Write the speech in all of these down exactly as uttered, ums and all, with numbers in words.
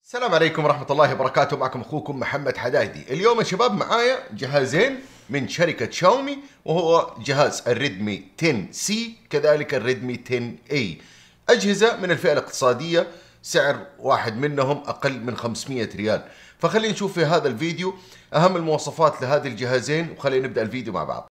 السلام عليكم ورحمة الله وبركاته. معكم أخوكم محمد حدايدي. اليوم يا شباب معايا جهازين من شركة شاومي، وهو جهاز الريدمي عشرة سي كذلك الريدمي عشرة اي، أجهزة من الفئة الاقتصادية، سعر واحد منهم أقل من خمسمئة ريال. فخلينا نشوف في هذا الفيديو أهم المواصفات لهذه الجهازين، وخلينا نبدأ الفيديو مع بعض.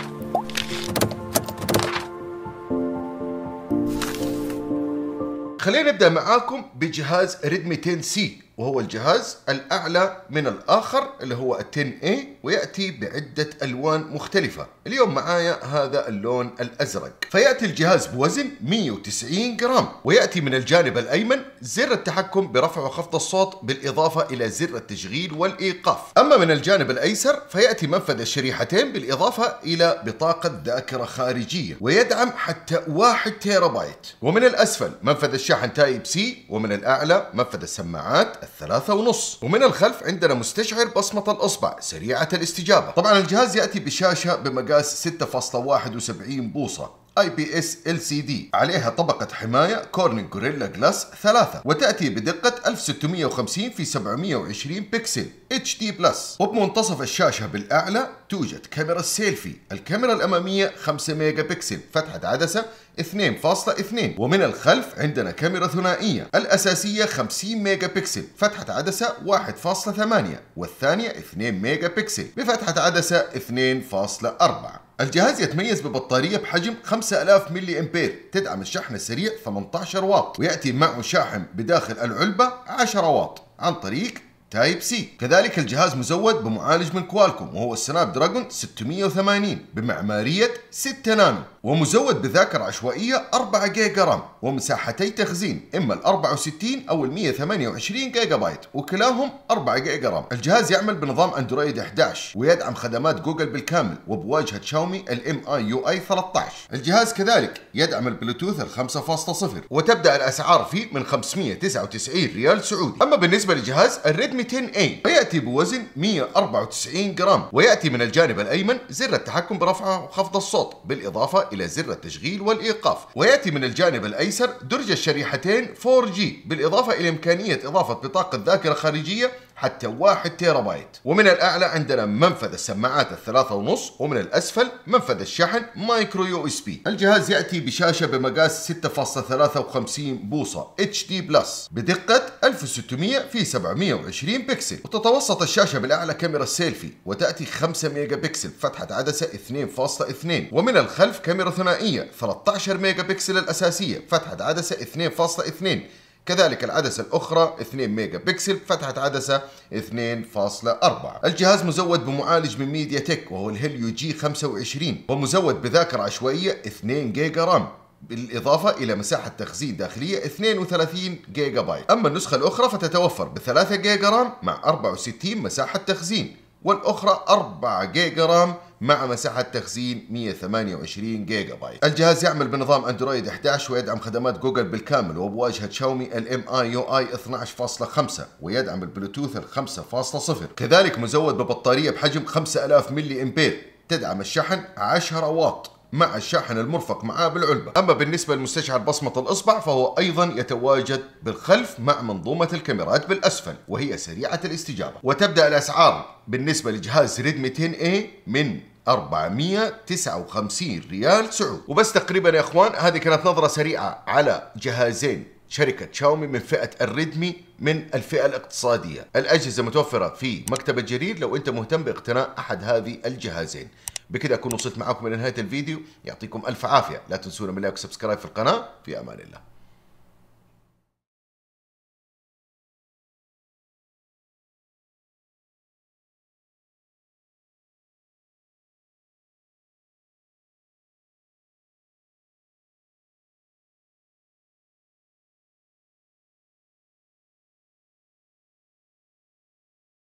خلينا نبدأ معاكم بجهاز ريدمي عشرة سي، وهو الجهاز الأعلى من الآخر اللي هو ال عشرة اي، ويأتي بعدة ألوان مختلفة. اليوم معايا هذا اللون الأزرق. فيأتي الجهاز بوزن مئة وتسعين جرام، ويأتي من الجانب الأيمن زر التحكم برفع وخفض الصوت بالإضافة إلى زر التشغيل والإيقاف. أما من الجانب الأيسر فيأتي منفذ الشريحتين بالإضافة إلى بطاقة ذاكرة خارجية، ويدعم حتى واحد تيرا بايت. ومن الأسفل منفذ الشاحن تايب سي، ومن الأعلى منفذ السماعات الثلاثة ونص، ومن الخلف عندنا مستشعر بصمة الأصبع سريعة الاستجابة. طبعا الجهاز يأتي بشاشة بمقاس ستة فاصلة واحد وسبعين بوصة اي بي اس ال سي دي، عليها طبقة حماية كورنينج غوريلا جلاس ثلاثة، وتأتي بدقة ألف وستمئة وخمسين في سبعمئة وعشرين بكسل اتش دي بلس. وبمنتصف الشاشة بالأعلى توجد كاميرا السيلفي. الكاميرا الأمامية خمسة ميجا بكسل، فتحة عدسة اثنين فاصلة اثنين، ومن الخلف عندنا كاميرا ثنائية. الأساسية خمسين ميجا بكسل، فتحة عدسة واحد فاصلة ثمانية، والثانية اثنين ميجا بكسل بفتحة عدسة اثنين فاصلة أربعة. الجهاز يتميز ببطارية بحجم خمسة آلاف ملي أمبير، تدعم الشحن السريع ثمانية عشر واط، ويأتي معه شاحن بداخل العلبة عشرة واط عن طريق تايب سي. كذلك الجهاز مزود بمعالج من كوالكوم، وهو السناب دراجون ستمئة وثمانين بمعمارية ستة نانو، ومزود بذاكرة عشوائية أربعة جيجا رام، ومساحتي تخزين إما ال أربعة وستين أو ال مئة وثمانية وعشرين جيجا بايت، وكلاهم أربعة جيجا رام. الجهاز يعمل بنظام أندرويد إحدى عشر، ويدعم خدمات جوجل بالكامل، وبواجهة شاومي ال إم آي يو آي ثلاثة عشر. الجهاز كذلك يدعم البلوتوث ال خمسة فاصلة صفر، وتبدأ الأسعار فيه من خمسمئة وتسعة وتسعين ريال سعودي. أما بالنسبة لجهاز الريدمي عشرة اي فيأتي بوزن مئة وأربعة وتسعين جرام، ويأتي من الجانب الأيمن زر التحكم برفع وخفض الصوت بالإضافة إلى زر التشغيل والإيقاف، ويأتي من الجانب الأيسر درج الشريحتين فور جي بالإضافة إلى إمكانية إضافة بطاقة ذاكرة خارجية حتى واحد تيرا بايت. ومن الأعلى عندنا منفذ السماعات الثلاثة ونص، ومن الأسفل منفذ الشحن مايكرو يو اس بي. الجهاز يأتي بشاشة بمقاس ستة فاصلة ثلاثة وخمسين بوصة اتش دي بلس بدقة ألف وستمئة في سبعمئة وعشرين بكسل، وتتوسط الشاشة بالأعلى كاميرا السيلفي، وتأتي خمسة ميجا بكسل فتحة عدسة اثنين فاصلة اثنين، ومن الخلف كاميرا ثنائية ثلاثة عشر ميجا بكسل الأساسية، فتحة عدسة اثنين فاصلة اثنين، كذلك العدسة الأخرى اثنين ميجا بكسل فتحة عدسة اثنين فاصلة أربعة. الجهاز مزود بمعالج من ميديا تك، وهو الهيليو جي خمسة وعشرين، ومزود بذاكرة عشوائية اثنين جيجا رام بالإضافة إلى مساحة تخزين داخلية اثنين وثلاثين جيجا بايت. أما النسخة الأخرى فتتوفر ب ثلاثة جيجا رام مع أربعة وستين مساحة تخزين، والأخرى أربعة جيجا رام مع مساحة تخزين مئة وثمانية وعشرين جيجا بايت. الجهاز يعمل بنظام أندرويد إحدى عشر، ويدعم خدمات جوجل بالكامل، وبواجهة شاومي ال إم آي يو آي اثني عشر فاصلة خمسة، ويدعم البلوتوث ال خمسة فاصلة صفر. كذلك مزود ببطارية بحجم خمسة آلاف ملي أمبير، تدعم الشحن عشرة واط مع الشاحن المرفق معاه بالعلبة. أما بالنسبة لمستشعر بصمة الإصبع فهو أيضا يتواجد بالخلف مع منظومة الكاميرات بالأسفل، وهي سريعة الاستجابة. وتبدأ الأسعار بالنسبة لجهاز ريدمي عشرة اي من أربعمئة وتسعة وخمسين ريال سعودي. وبس تقريبا يا اخوان، هذه كانت نظرة سريعة على جهازين شركة شاومي من فئة الريدمي من الفئة الاقتصادية. الأجهزة متوفرة في مكتبة جرير لو أنت مهتم باقتناء أحد هذه الجهازين. بكذا أكون وصلت معكم إلى نهاية الفيديو. يعطيكم ألف عافية. لا تنسونا من لايك وسبسكرايب في القناة. في أمان الله.